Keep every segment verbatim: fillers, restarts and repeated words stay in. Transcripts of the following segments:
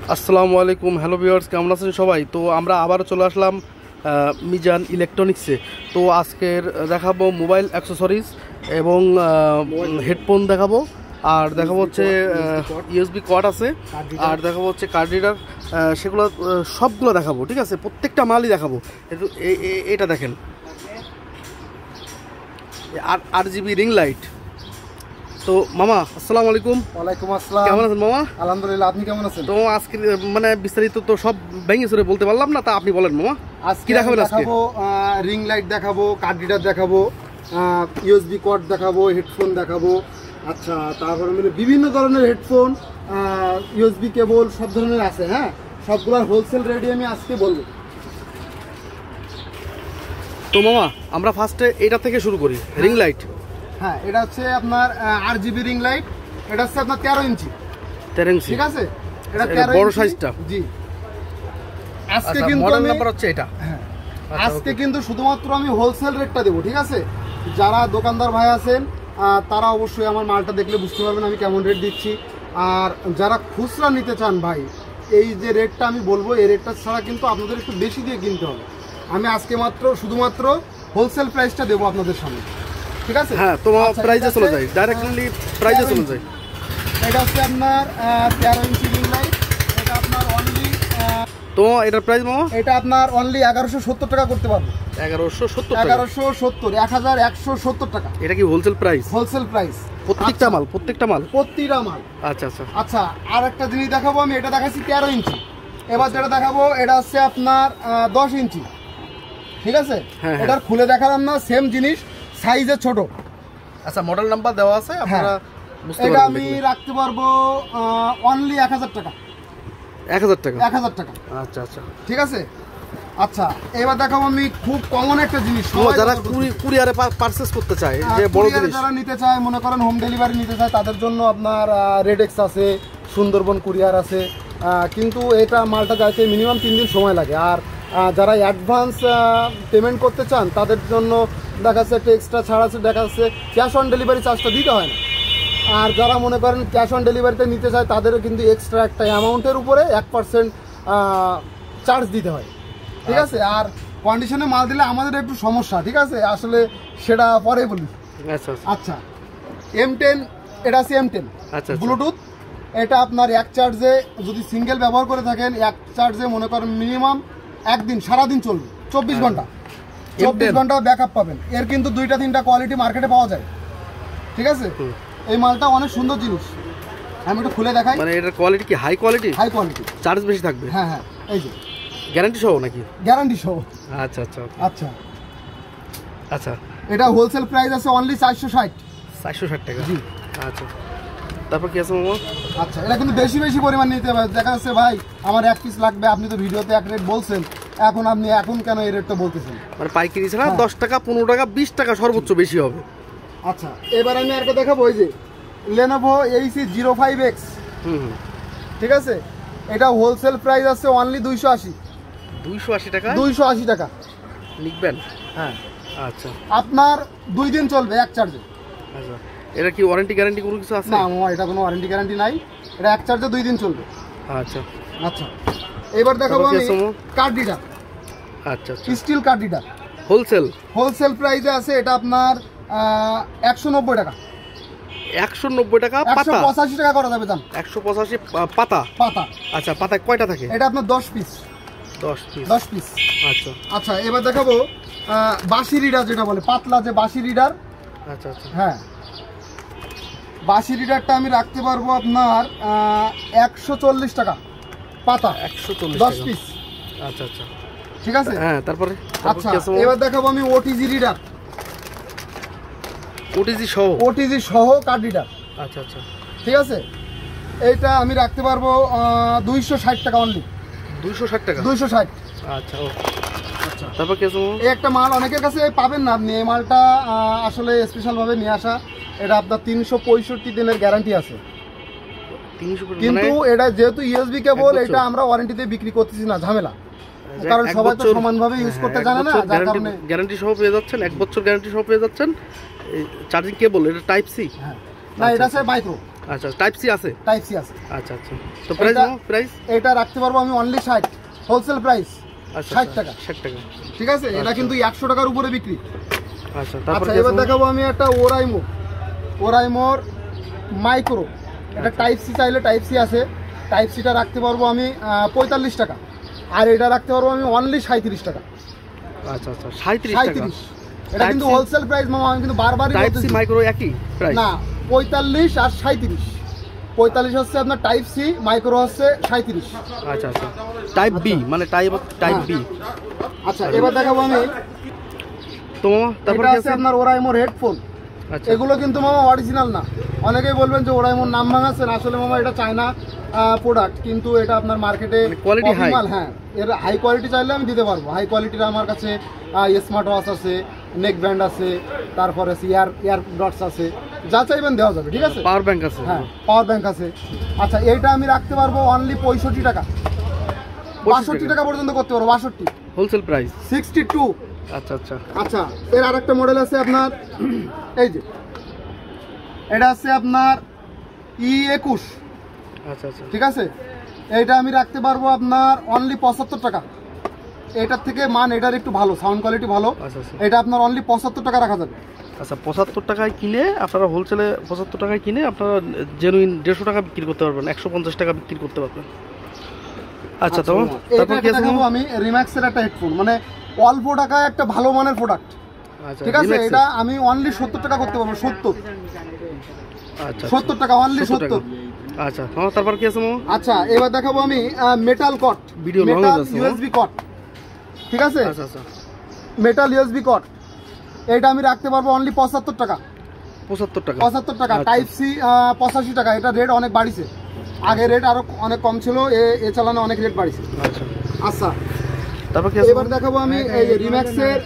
আসসালামু আলাইকুম, hello viewers, কেমন আছেন সবাই? তো আমরা আবারও চলে আসলাম মিজান ইলেকট্রনিক্সে। তো আজকের দেখাবো মোবাইল অ্যাক্সেসরিজ এবং হেডফোন দেখাবো, আর দেখাবো হচ্ছে ইউএসবি কর্ড আছে, আর দেখাবো হচ্ছে কার্ড রিডার, সেগুলো সবগুলো দেখাবো। ঠিক আছে, প্রত্যেকটা মালই দেখাবো। এটা দেখেন, আর আট জিবি রিং লাইট। তো মামা আসসালামু আলাইকুম। ওয়ালাইকুম আসসালাম। কেমন আছেন মামা? আলহামদুলিল্লাহ, আপনি কেমন আছেন? তো আজকে মানে বিস্তারিত তো সব ভেঙে চুরে বলতে পারলাম না, তা আপনি বলেন মামা। আজকে দেখাবেন? দেখাবো রিং লাইট দেখাবো, কার্ড রিডার দেখাবো, ইউএসবি কর্ড দেখাবো, হেডফোন দেখাবো। আচ্ছা, তারপরে মানে বিভিন্ন ধরনের হেডফোন, ইউএসবি কেবল সব ধরনের আছে। হ্যাঁ, সবগুলোর হোলসেল রেটে আমি আজকে বলবো। তো মামা আমরা ফার্স্টে এটা থেকে শুরু করি, রিং লাইট। হ্যাঁ, এটা হচ্ছে আপনার আট জিবি রিং লাইট। এটা হচ্ছে আপনার তেরো ইঞ্চি। তেরো ইঞ্চি, ঠিক আছে, এটা তেরো বড় সাইজটা। জি, আজকে কিন্তু মডেল আমি নাম্বার হচ্ছে এটা। হ্যাঁ, আজকে কিন্তু শুধুমাত্র আমি হোলসেল রেটটা দেবো। ঠিক আছে, যারা দোকানদার ভাই আছেন তারা অবশ্যই আমার মালটা দেখলে বুঝতে পারবেন আমি কেমন রেট দিচ্ছি। আর যারা খুচরা নিতে চান ভাই, এই যে রেটটা আমি বলবো, এই রেটটা ছাড়া কিন্তু আপনাদের একটু বেশি দিয়ে কিনতে হবে। আমি আজকে মাত্র শুধুমাত্র হোলসেল প্রাইসটা দেবো আপনাদের সামনে। ঠিক আছে, হ্যাঁ, তোমার প্রাইসে চলে যায়, ডাইরেক্টলি প্রাইসে চলে যায়। এটা হচ্ছে আপনার তেরো ইঞ্চি রিং লাইট। এটা আপনার অনলি, তো এটার প্রাইস মামা? এটা আপনার অনলি এগারোশো সত্তর টাকা করতে পারবো। এগারোশো সত্তর, এগারোশো সত্তর, এক হাজার একশো সত্তর টাকা। এটা কি হোলসেল প্রাইস? হোলসেল প্রাইস, প্রত্যেকটা মাল, প্রত্যেকটা মাল, প্রতিটা মাল। আচ্ছা আচ্ছা আচ্ছা, আর একটা জিনিস দেখাবো আমি। এটা দেখাচ্ছি তেরো ইঞ্চি। এবার যেটা দেখাবো এটা হচ্ছে আপনার দশ ইঞ্চি। ঠিক আছে, এটার খুলে দেখালাম না, সেম জিনিস, সাইজে ছোট। আচ্ছা, মডেল নাম্বার দেওয়া আছে, আপনারা বুঝতে পারবেন। এটা আমি রাখতে পারবো অনলি এক হাজার টাকা। এক হাজার টাকা, এক হাজার টাকা। আচ্ছা আচ্ছা, ঠিক আছে। আচ্ছা, এবার দেখাবো আমি খুব কমন একটা জিনিস, যারা কুরিয়ারে পারচেজ করতে চায়, যে বড় জিনিস যারা নিতে চায়, মনে করেন হোম ডেলিভারি নিতে চায়, তাদের জন্য আপনার রেডেক্স আছে, সুন্দরবন কুরিয়ার আছে। কিন্তু এটা মালটা যাইতে মিনিমাম তিন দিন সময় লাগে। আর যারা অ্যাডভান্স পেমেন্ট করতে চান তাদের জন্য দেখা যাচ্ছে একটা এক্সট্রা ছাড় আছে, দেখা যাচ্ছে ক্যাশ অন ডেলিভারি চার্জটা দিতে হয় না। আর যারা মনে করেন ক্যাশ অন ডেলিভারিতে নিতে চায় তাদেরও কিন্তু এক্সট্রা একটা অ্যামাউন্টের উপরে এক পার্সেন্ট চার্জ দিতে হয়। ঠিক আছে, আর কন্ডিশনে মাল দিলে আমাদের একটু সমস্যা। ঠিক আছে, আসলে সেটা পরে বলি। আচ্ছা আচ্ছা, এম টেন, এটা আছে এম টেন ব্লুটুথ। এটা আপনার এক চার্জে যদি সিঙ্গেল ব্যবহার করে থাকেন, এক চার্জে মনে করেন মিনিমাম একদিন সারাদিন চলবে, চব্বিশ ঘন্টা চব্বিশ ঘন্টা ব্যাকআপ পাবেন। এর কিন্তু দুইটা তিনটা কোয়ালিটি মার্কেটে পাওয়া যায়। ঠিক আছে, এই মালটা অনেক সুন্দর জিনিস, আমি একটু খুলে দেখাই। মানে এটার কোয়ালিটি কি high quality? High quality, charge বেশি থাকবে। হ্যাঁ হ্যাঁ, এই যে গ্যারান্টি সহ নাকি? গ্যারান্টি সহ। আচ্ছা আচ্ছা আচ্ছা আচ্ছা, এটা হোলসেল প্রাইস আছে অনলি চারশো ষাট। চারশো ষাট টাকা, জি। আচ্ছা, তারপর কি আছে মামা? আচ্ছা, এটা কিন্তু বেশি বেশি পরিমাণ নিতে হবে। দেখা যাচ্ছে ভাই আমার এক পিস লাগবে, আপনি তো ভিডিওতে এক রেট বলছেন, এখন আপনি এখন কেন এই রেটটা বলতেছেন? মানে পাইকারি ছাড়া দশ টাকা, পনেরো টাকা, বিশ টাকা সর্বোচ্চ বেশি হবে। আচ্ছা, এবার আমি আরেকটা দেখাবো, ওই যে Lenovo HC zero five X. হুম, ঠিক আছে, এটা হোলসেল প্রাইস আছে অনলি দুইশো আশি। দুইশো আশি টাকা? দুইশো আশি টাকা লিখবেন? হ্যাঁ। আচ্ছা, আপনার দুই দিন চলবে এক চার্জে। আচ্ছা, এটা কি ওয়ারেন্টি গ্যারান্টি কোনো কিছু আছে? না মামা, এটা কোনো ওয়ারেন্টি গ্যারান্টি নাই, এটা এক চার্জে দুই দিন চলবে। আচ্ছা আচ্ছা, এবার দেখাবো আমি কার্ড রিডার। আচ্ছা আচ্ছা, steel card reader, wholesale wholesale প্রাইসে আছে। এটা আপনার একশো নব্বই টাকা। একশো নব্বই টাকা একশো পঁচাশি টাকা করা যাবে। দাম একশো পঁচাশি পাতা পাতা। আচ্ছা, পাতায় কয়টা থাকে? এটা আপনার দশ পিস। দশ পিস, দশ পিস। আচ্ছা আচ্ছা, এবার দেখাবো বাঁশি রিডার, যেটা বলে পাতলা যে বাঁশি রিডার। আচ্ছা আচ্ছা, হ্যাঁ, বাঁশি রিডারটা আমি রাখতে পারবো আপনার একশো চল্লিশ টাকা পাতা, একশো চল্লিশ, দশ পিস। আচ্ছা আচ্ছা, ঠিক আছে। হ্যাঁ, তারপরে আচ্ছা, এবার দেখাবো আমি ওটিজি রিডার, ওটিজি সহ, ওটিজি সহ কার্ড রিডার। আচ্ছা আচ্ছা, ঠিক আছে, এইটা আমি রাখতে পারবো দুইশো ষাট টাকা অনলি। দুইশো ষাট টাকা, দুইশো ষাট। আচ্ছা আচ্ছা, তারপর কি আছে? এই একটা মাল অনেকের কাছে পাবেন না আপনি, এই মালটা আসলে স্পেশালভাবে নিয়ে আসা। এটা আপনার তিনশো পঁয়ষট্টি দিনের গ্যারান্টি আছে, কিন্তু এটা যেহেতু ইউএসবি কেবল, এটা আমরা ওয়ারেন্টিতে বিক্রি করতেছি না, ঝামেলা, কারণ সবাই তো সমানভাবে ইউজ করতে জানে না, যার কারণে গ্যারান্টি সহ পেয়ে যাচ্ছেন, এক বছর গ্যারান্টি সহ পেয়ে যাচ্ছেন। চার্জিং কেবল এটা টাইপ সি? হ্যাঁ, না এটা আছে মাইক্রো। আচ্ছা টাইপ সি আছে, টাইপ সি আছে। আচ্ছা আচ্ছা তো প্রাইস প্রাইস এটা রাখতে পারবো আমি অনলি ষাট, হোলসেল প্রাইস ষাট টাকা। ষাট টাকা ঠিক আছে, এটা কিন্তু একশো টাকার উপরে বিক্রি। আচ্ছা আচ্ছা এবার দেখাবো আমি একটা ওরাইমো, ওরাইমোর মাইক্রো, এটা টাইপ সি চাইলে টাইপ সি আছে, টাইপ সিটা রাখতে পারবো আমি পঁয়তাল্লিশ টাকা, আর এটা রাখতে পারবো আমি অনলি সাঁত্রিশ টাকা। আচ্ছা আচ্ছা সাঁত্রিশ টাকা, এটা কিন্তু হোলসেল প্রাইস মামা, আমি কিন্তু বারবারই টাইপ সি মাইক্রো একই প্রাইস না, পঁয়তাল্লিশ আর সাঁত্রিশ। পঁয়তাল্লিশ হচ্ছে আপনার টাইপ সি, মাইক্রো হচ্ছে সাঁত্রিশ। আচ্ছা আচ্ছা টাইপ বি মানে টাইপ টাইপ বি। আচ্ছা এবার দেখাবো আমি তো তারপরে আছে আপনার ওরাইমোর হেডফোন। আচ্ছা এগুলো কিন্তু মামা অরিজিনাল না, অনেকেই বলবেন যে ওরাইমোর নাম ভাঙাচ্ছেন, আসলে মামা এটা চায়না প্রোডাক্ট, কিন্তু এটা আপনার মার্কেটে কোয়ালিটি হাই। হ্যাঁ এর হাই কোয়ালিটি চাইলে আমি দিতে পারবো, হাই কোয়ালিটির আমার কাছে স্মার্ট ওয়াচ আছে, নেক ব্যান্ড আছে, তারপরে ইয়ার ইয়ার ডটস আছে, যা চাইবেন দেওয়া যাবে। ঠিক আছে, পাওয়ার ব্যাংক আছে, হ্যাঁ পাওয়ার ব্যাংক আছে। আচ্ছা এইটা আমি রাখতে পারবো অনলি পঁয়ষট্টি টাকা, বাষট্টি টাকা পর্যন্ত করতে পারবো, বাষট্টি হোলসেল প্রাইস সিক্সটি টু। আচ্ছা আচ্ছা আচ্ছা এর আরেকটা মডেল আছে আপনার, এই যে এটা আছে আপনার ই একুশ। আচ্ছা আচ্ছা ঠিক আছে, এইটা আমি রাখতে পারবো আপনার অনলি পঁচাত্তর টাকা। এটার থেকে মান এটার একটু ভালো, সাউন্ড কোয়ালিটি ভালো, এটা আপনার অনলি পঁচাত্তর টাকা রাখা যাবে। আচ্ছা পঁচাত্তর টাকায় কিনে আপনারা হোলসেলে পঁচাত্তর টাকায় কিনে আপনারা জেনুইন দেড়শো টাকা বিক্রি করতে পারবেন, একশো পঞ্চাশ টাকা বিক্রি করতে পারবেন। আচ্ছা তো তারপর কি আছে আমি রিম্যাক্সের একটা হেডফোন, মানে অল্প টাকায় একটা ভালো মানের প্রোডাক্ট। ঠিক আছে, এটা আমি অনলি সত্তর টাকা করতে পারবো, সত্তর। আচ্ছা সত্তর টাকা অনলি সত্তর। আচ্ছা হ্যাঁ তারপর কি আছে? আচ্ছা এবার দেখাবো আমি metal cord, video metal USB cord. ঠিক আছে, আচ্ছা আচ্ছা মেটাল ইউএসবি কট, এটা আমি রাখতে পারবো অনলি পঁচাত্তর টাকা। পঁচাত্তর টাকা পঁচাত্তর টাকা টাইপ সি পঁচাশি টাকা। এটা রেট অনেক বাড়িছে, আগে রেট আরো অনেক কম ছিল, এ চালানো অনেক রেট বাড়িছে। আচ্ছা আচ্ছা তারপর কি এবার দেখাবো আমি এই রিম্যাক্সের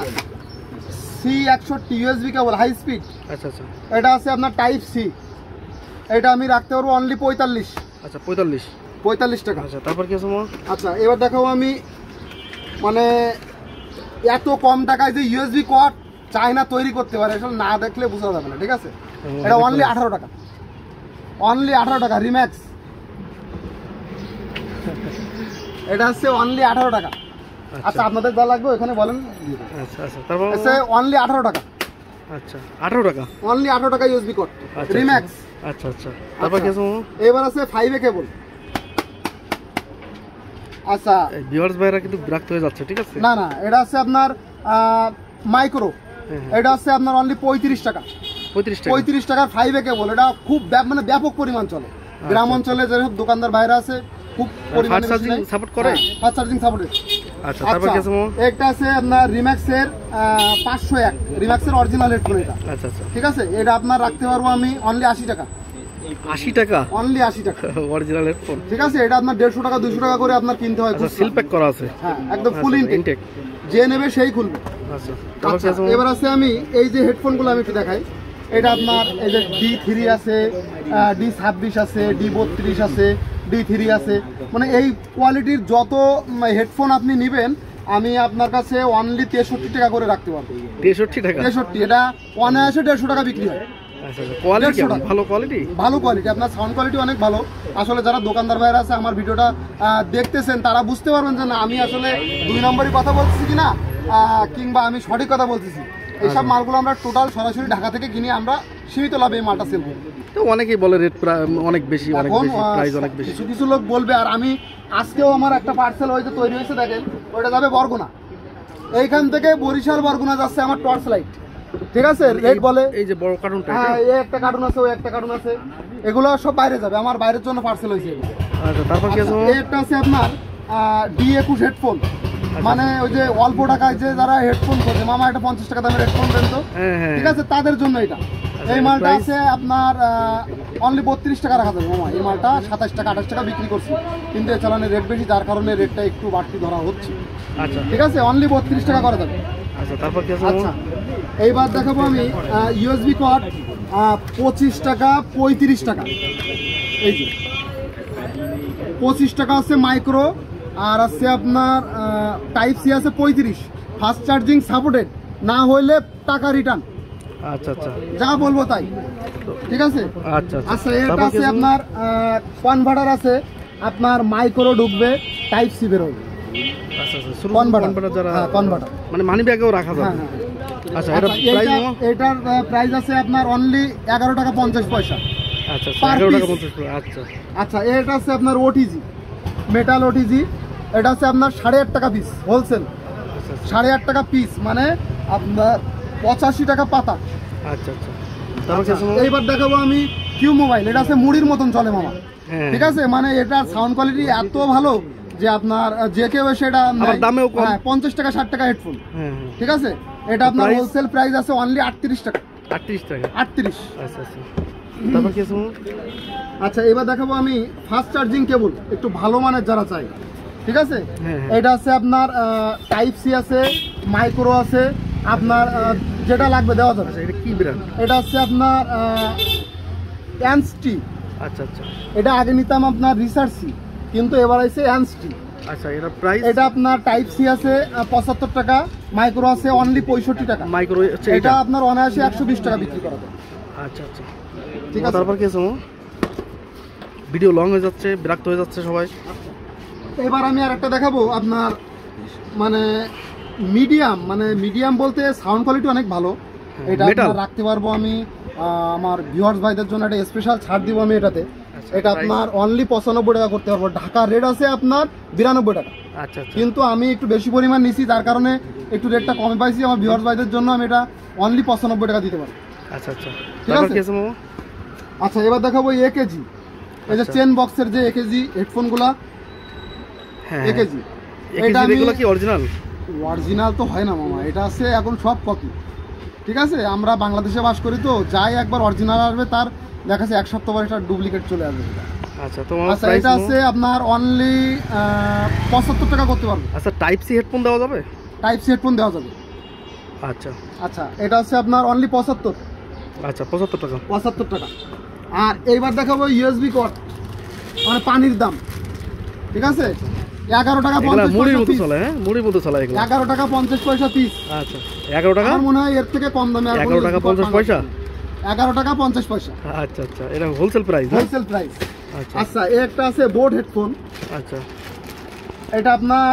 সি একষট্টি ইউএসবি কেবল হাই স্পিড। আচ্ছা আচ্ছা এটা আছে আপনার টাইপ সি, এটা আমি রাখতে পারবো অনলি পঁয়তাল্লিশ। আচ্ছা পঁয়তাল্লিশ পঁয়তাল্লিশ টাকা। আচ্ছা তারপর কি আছে? আচ্ছা এবার দেখাবো আমি, মানে এত কম টাকায় যে ইউএসবি কট চায়না তৈরি করতে পারে, আসলে না দেখলে বোঝা যাবে না। ঠিক আছে, এটা অনলি আঠারো টাকা, অনলি আঠারো টাকা রিম্যাক্স। এটা হচ্ছে অনলি আঠারো টাকা। আচ্ছা আপনাদের যা লাগবে এখানে বলেন। আচ্ছা আচ্ছা তারপর হচ্ছে অনলি আঠারো টাকা। আচ্ছা আঠারো টাকা অনলি আঠারো টাকা ইউএসবি কট রিম্যাক্স। আচ্ছা আচ্ছা তারপর কি আছে? এবার আছে ফাইভ এ কেবল। আচ্ছা ভিউয়ার্স ভাইরা কিন্তু বিরক্ত হয়ে যাচ্ছে। ঠিক আছে, না না এটা আছে আপনার মাইক্রো, এটা আছে আপনার অনলি পঁয়ত্রিশ টাকা। পঁয়ত্রিশ টাকা পঁয়ত্রিশ টাকার ফাইভ এ কেবল। এটা খুব মানে ব্যাপক পরিমাণ চলে গ্রাম অঞ্চলে, যেসব দোকানদার বাইরে আছে খুব পরিমাণে সাপোর্ট করে, ফাস্ট চার্জিং সাপোর্ট। আচ্ছা তারপর কি আছে? একটা আছে আপনার রিম্যাক্সের পাঁচশো এক, রিম্যাক্সের অরিজিনাল হেডফোন এটা। আচ্ছা আচ্ছা ঠিক আছে, এটা আপনার রাখতে পারবো আমি অনলি আশি টাকা। আশি টাকা অনলি আশি টাকা অরিজিনাল হেডফোন। ঠিক আছে, এটা আপনার দেড়শো টাকা দুশো টাকা করে আপনার কিনতে হয়। সিল প্যাক করা আছে, হ্যাঁ একদম ফুল ইনটেক, যে নেবে সেই খুলবে। আচ্ছা এবার আছে আমি এই যে হেডফোনগুলো আমি একটু দেখাই। এটা আপনার এই যে ডি থ্রি আছে, ডি ছাব্বিশ আছে, ডি বত্রিশ আছে, ডি থ্রি আছে, মানে এই কোয়ালিটির যত হেডফোন আপনি নেবেন আমি আপনার কাছে অনলি তেষট্টি টাকা করে রাখতে পারবো। তেষট্টি টাকা তেষট্টি, এটা অনায়াসে দেড়শো টাকা বিক্রি হয়। ভালো কোয়ালিটি, ভালো কোয়ালিটি, আপনার সাউন্ড কোয়ালিটি অনেক ভালো। আসলে যারা দোকানদার ভাইরা আছে আমার ভিডিওটা দেখতেছেন তারা বুঝতে পারবেন যে না আমি আসলে দুই নম্বরই কথা বলতেছি কিনা, কিংবা আমি সঠিক কথা বলতেছি। এইসব মালগুলো আমরা টোটাল সরাসরি ঢাকা থেকে কিনে আমরা সীমিত লাভে এই মালটা সেল করি। তো অনেকেই বলে রেট অনেক বেশি, অনেক বেশি, প্রাইস অনেক বেশি। কিছু কিছু লোক বলবে, আর আমি আজকেও আমার একটা পার্সেল হয়েছে তৈরি হয়েছে, দেখেন ওইটা যাবে বরগুনা, এইখান থেকে বরিশাল বরগুনা যাচ্ছে আমার টর্চ লাইট। ঠিক আছে, রেট বলে এই যে বড় কার্টুনটা, হ্যাঁ এই একটা কার্টুন আছে, ওই একটা কার্টুন আছে, এগুলো সব বাইরে যাবে, আমার বাইরের জন্য পার্সেল হয়েছে। আচ্ছা তারপর কি আছে? এই একটা আছে আপনার ডি একুশ হেডফোন, মানে ওই যে অল্প টাকায় যে যারা হেডফোন করছে, মামা একটা পঞ্চাশ টাকা দামের হেডফোন দেন তো, ঠিক আছে তাদের জন্য এটা। এই মালটা আছে আপনার অনলি বত্রিশ টাকা রাখা যাবে মামা। এই মালটা সাতাশ টাকা আঠাশ টাকা বিক্রি করছি, কিন্তু এ চালানের রেট বেশি, যার কারণে রেটটা একটু বাড়তি ধরা হচ্ছে। আচ্ছা ঠিক আছে, অনলি বত্রিশ টাকা করা যাবে। আচ্ছা তারপর কি আছে? আচ্ছা এইবার দেখাবো আমি ইউএসবি কর্ড পঁচিশ টাকা পঁয়ত্রিশ টাকা। এই যে পঁচিশ টাকা আছে মাইক্রো, আর আছে আপনার টাইপ সি আছে পঁয়ত্রিশ, ফাস্ট চার্জিং সাপোর্টেড, না হইলে টাকা রিটার্ন। আচ্ছা আচ্ছা যা বলবো তাই, ঠিক আছে। আচ্ছা আচ্ছা এটা আছে আপনার কনভার্টার আছে, আপনার মাইক্রো ঢুকবে, টাইপ সি বেরোবে। আচ্ছা আচ্ছা কনভার্টার যারা কনভার্টার মানে মানি ব্যাগেও রাখা যাবে। আচ্ছা এটা প্রাইস এটার প্রাইস আছে আপনার অনলি এগারো টাকা পঞ্চাশ পয়সা। আচ্ছা আচ্ছা এগারো টাকা পঞ্চাশ পয়সা। আচ্ছা আচ্ছা এটা আছে আপনার ওটিজি, মেটাল ওটিজি, এটা আছে আপনার সাড়ে আট টাকা পিস হোলসেল, সাড়ে আট টাকা পিস মানে আপনার পঁচাশি টাকা পাতা। আচ্ছা আচ্ছা এইবার দেখাবো আমি কিউ মোবাইল, এটা আছে মুড়ির মতন চলে মামা, ঠিক আছে। মানে এটার সাউন্ড কোয়ালিটি এত ভালো যে আপনার যে কেউ এসে এটা দামেও কম, পঞ্চাশ টাকা ষাট টাকা হেডফোন, ঠিক আছে। এটা আপনার হোলসেল প্রাইস আছে অনলি আটত্রিশ টাকা। আটত্রিশ টাকা আটত্রিশ। আচ্ছা আচ্ছা তারপর কি আছে? আচ্ছা এবার দেখাবো আমি ফাস্ট চার্জিং কেবল, একটু ভালো মানের যারা চাই, ঠিক আছে। এটা আছে আপনার টাইপ সি আছে, মাইক্রো আছে, আপনার যেটা লাগবে দেওয়া যাবে। এটা কি ব্র্যান্ড? এটা আছে আপনার এনসটি। আচ্ছা আচ্ছা এটা আগে নিতাম আপনার রিসার্চি, কিন্তু এবার আছে এনসটি। আচ্ছা এটা প্রাইস? এটা আপনার টাইপ সি আছে পঁচাত্তর টাকা, মাইক্রো আছে অনলি পঁয়ষট্টি টাকা। মাইক্রো এটা আপনার অনায়াসে একশো বিশ টাকা বিক্রি করা যায়। আচ্ছা আচ্ছা ঠিক আছে। তারপর কি আছে? ভিডিও লং হয়ে যাচ্ছে, বিরক্ত হয়ে যাচ্ছে সবাই। এবার আমি আর একটা দেখাবো আপনার মানে মিডিয়াম, মানে মিডিয়াম বলতে সাউন্ড কোয়ালিটি অনেক ভালো। এটা আপনার রাখতে পারবো আমি, আমার ভিউয়ার্স ভাইদের জন্য একটা স্পেশাল ছাড় দিব আমি এটাতে। এটা আপনার অনলি পঁচানব্বই টাকা করতে পারবো। ঢাকা রেট আছে আপনার বিরানব্বই টাকা। আচ্ছা কিন্তু আমি একটু বেশি পরিমাণ নিছি, যার কারণে একটু রেটটা কমে পাইছি। আমার ভিউয়ার্স ভাইদের জন্য আমি এটা অনলি পঁচানব্বই টাকা দিতে পারবো। আচ্ছা আচ্ছা ঠিক আছে। আচ্ছা এবার দেখাবো একেজি, এই যে চেন বক্সের যে একেজি হেডফোনগুলা, একেজি এটা এগুলো কি অরিজিনাল? অরিজিনাল তো হয় না মামা, এটা আছে এখন সব কপি, ঠিক আছে। আমরা বাংলাদেশে বাস করি তো, যাই একবার অরিজিনাল আসবে তার দেখা যাচ্ছে এক সপ্তাহ পরে একটা ডুপ্লিকেট চলে আসবে। আচ্ছা তোমার আচ্ছা এটা আছে আপনার অনলি পঁচাত্তর টাকা করতে পারবে। আচ্ছা টাইপ সি হেডফোন দেওয়া যাবে? টাইপ সি হেডফোন দেওয়া যাবে। আচ্ছা আচ্ছা এটা আছে আপনার অনলি পঁচাত্তর। আচ্ছা পঁচাত্তর টাকা পঁচাত্তর টাকা। আর এইবার দেখাবো ইউএসবি কর্ড, মানে পানির দাম, ঠিক আছে। এগারো টাকা পঞ্চাশ পয়সা। এগারো টাকা পঞ্চাশ পয়সা পিস। আচ্ছা এগারো টাকা মনে হয় এর থেকে কম দামে। এগারো টাকা পঞ্চাশ পয়সা। এগারো টাকা পঞ্চাশ পয়সা। আচ্ছা আচ্ছা এটা হোলসেল প্রাইস? Wholesale price. আচ্ছা একটা আছে বোট হেডফোন। আচ্ছা এটা আপনার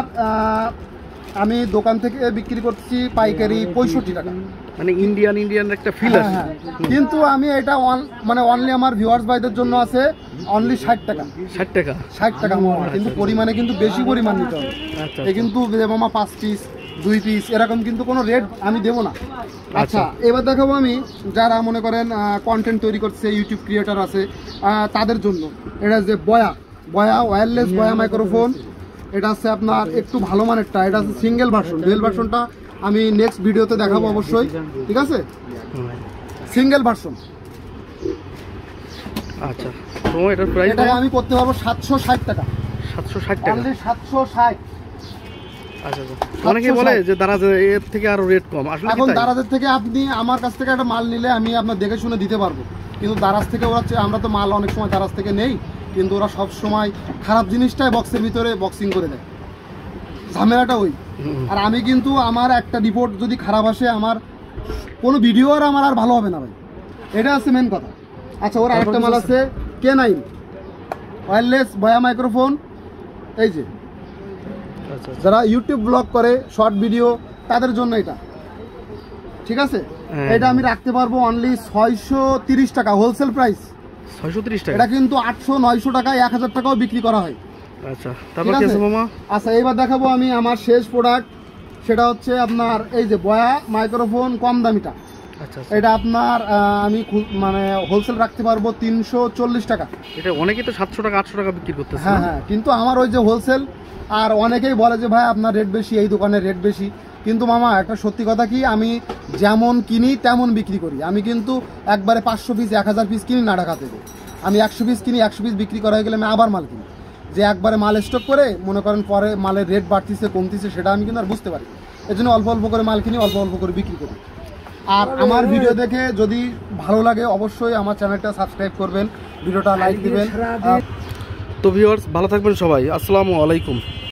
আমি দোকান থেকে বিক্রি করছি পাইকারি পঁয়ষট্টি টাকা, মানে ইন্ডিয়ান ইন্ডিয়ান একটা ফিল আছে। কিন্তু আমি এটা মানে অনলি আমার ভিউয়ার্স ভাইদের জন্য আছে অনলি ষাট টাকা। ষাট টাকা ষাট টাকা কিন্তু পরিমাণে কিন্তু বেশি পরিমাণ নিতে হবে। এই কিন্তু মামা পাঁচ পিস দুই পিস এরকম কিন্তু কোনো রেট আমি দেবো না। আচ্ছা এবার দেখাবো আমি যারা মনে করেন কন্টেন্ট তৈরি করছে, ইউটিউব ক্রিয়েটার আছে তাদের জন্য। এটা যে বয়া বয়া ওয়্যারলেস বয়া মাইক্রোফোন, এটা আছে আপনার একটু ভালো মানেরটা। এটা আছে সিঙ্গেল ভার্সন, ডুয়েল ভার্সনটা আমি নেক্সট ভিডিওতে দেখাবো অবশ্যই, ঠিক আছে। Single version. আচ্ছা তো এটার প্রাইস এটা আমি করতে পারবো সাতশো ষাট টাকা। সাতশো ষাট টাকা অনলি সাতশো ষাট। আচ্ছা আচ্ছা অনেকে বলে যে দারাজ এর থেকে আরো রেট কম, আসলে এখন দারাজের থেকে আপনি আমার কাছ থেকে একটা মাল নিলে আমি আপনার দেখে শুনে দিতে পারবো, কিন্তু দারাজ থেকে ওরা আমরা তো মাল অনেক সময় দারাজ থেকে নেই, কিন্তু ওরা সব সময় খারাপ জিনিসটাই বক্সের ভিতরে বক্সিং করে দেয়, ঝামেলাটা ওই। আর আমি কিন্তু আমার একটা রিপোর্ট যদি খারাপ আসে আমার কোনো ভিডিও আর আমার আর ভালো হবে না ভাই, এটা আছে মেন কথা। আচ্ছা ওর আরেকটা মাল আছে K nine wireless Boya microphone, এই যে যারা ইউটিউব ব্লগ করে শর্ট ভিডিও তাদের জন্য এটা, ঠিক আছে। এটা আমি রাখতে পারবো অনলি ছয়শো তিরিশ টাকা হোলসেল প্রাইস। ছয়শো তিরিশ টাকা এটা কিন্তু আটশো নয়শো টাকা এক হাজার টাকাও বিক্রি করা হয়। আচ্ছা তারপর কি আছে মামা? আচ্ছা এইবার দেখাবো আমি আমার শেষ প্রোডাক্ট, সেটা হচ্ছে আপনার এই যে বয়া মাইক্রোফোন কম দামিটা। আচ্ছা এটা আপনার আমি মানে হোলসেল রাখতে পারবো তিনশো চল্লিশ টাকা। এটা অনেকেই তো সাতশো টাকা আটশো টাকা বিক্রি করতেছে। হ্যাঁ হ্যাঁ কিন্তু আমার ওই যে হোলসেল, আর অনেকেই বলে যে ভাই আপনার রেট বেশি, এই দোকানের রেট বেশি, কিন্তু মামা একটা সত্যি কথা কি আমি যেমন কিনি তেমন বিক্রি করি। আমি কিন্তু একবারে পাঁচশো পিস এক হাজার পিস কিনি না ঢাকা থেকে, আমি একশো পিস কিনি, একশো পিস বিক্রি করা হয়ে গেলে আমি আবার মাল কিনি। যে একবারে মাল স্টক করে মনে করেন পরে মালের রেট বাড়তিছে কমতিছে সেটা আমি কিন্তু আর বুঝতে পারি, এই জন্য অল্প অল্প করে মাল কিনি, অল্প অল্প করে বিক্রি করি। আর আমার ভিডিও দেখে যদি ভালো লাগে অবশ্যই আমার চ্যানেলটা সাবস্ক্রাইব করবেন, ভিডিওটা লাইক দিবেন। তো ভিউয়ার্স ভালো থাকবেন সবাই, আসসালামু আলাইকুম।